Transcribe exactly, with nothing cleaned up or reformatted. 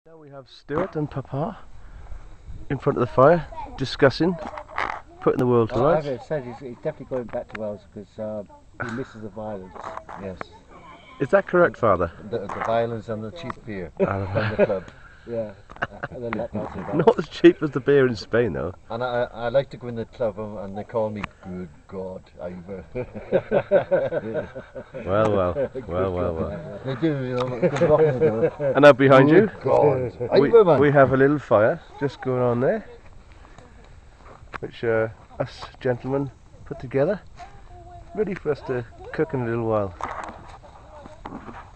Now we have Stewart and Papa in front of the fire, discussing putting the world to Well, rights. as I said, he's, he's definitely going back to Wales because uh, he misses the violence. Yes, Is that correct, Father? the, the violence and the cheap beer Ah, from the club. Yeah, and then let out about. Not as cheap as the beer in Spain, though. And I, I like to go in the club and, and they call me Good God Ivor. Well, well, well, well, well. They do, you know, good rock in the door. And now behind you, Good God, we, Ivor, man. we have a little fire just going on there, which uh, us gentlemen put together, ready for us to cook in a little while.